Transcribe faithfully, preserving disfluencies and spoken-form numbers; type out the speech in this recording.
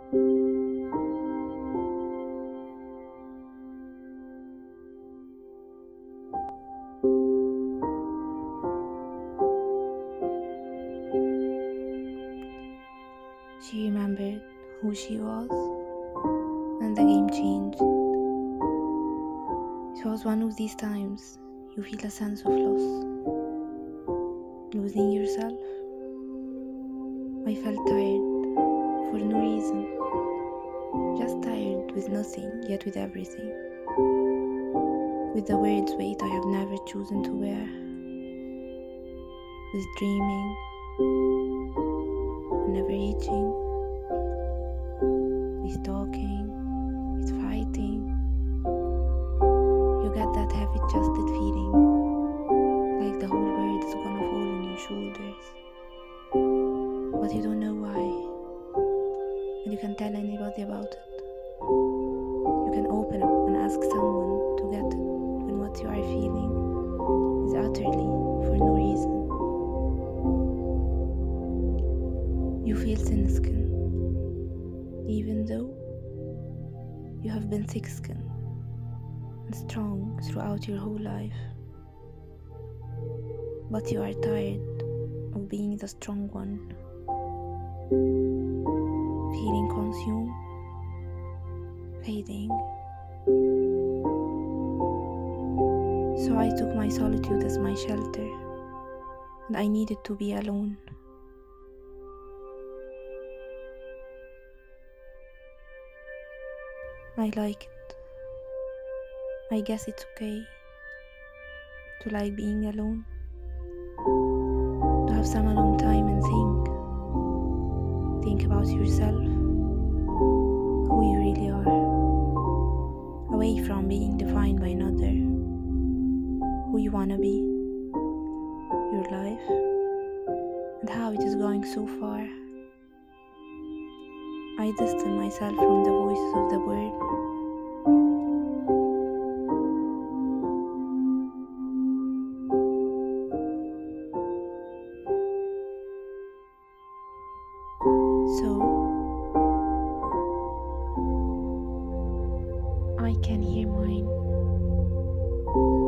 She remembered who she was, and the game changed. It was one of these times you feel a sense of loss, losing yourself. I felt tired for no reason, just tired with nothing, yet with everything, with the world's weight I have never chosen to wear, with dreaming and never reaching, with talking, with fighting. You get that heavy chested feeling, like the whole world is gonna fall on your shoulders, but you don't know why, and you can't tell anybody about it. You can open up and ask someone to get it when what you are feeling is utterly for no reason. You feel thin skin, even though you have been thick skinned and strong throughout your whole life. But you are tired of being the strong one, feeling consumed, fading. So I took my solitude as my shelter, and I needed to be alone. I like it. I guess it's okay to like being alone, to have some alone time and think. Think about yourself, who you really are, away from being defined by another, who you wanna be, your life, and how it is going so far. I distance myself from the voices of the world. So I can hear mine.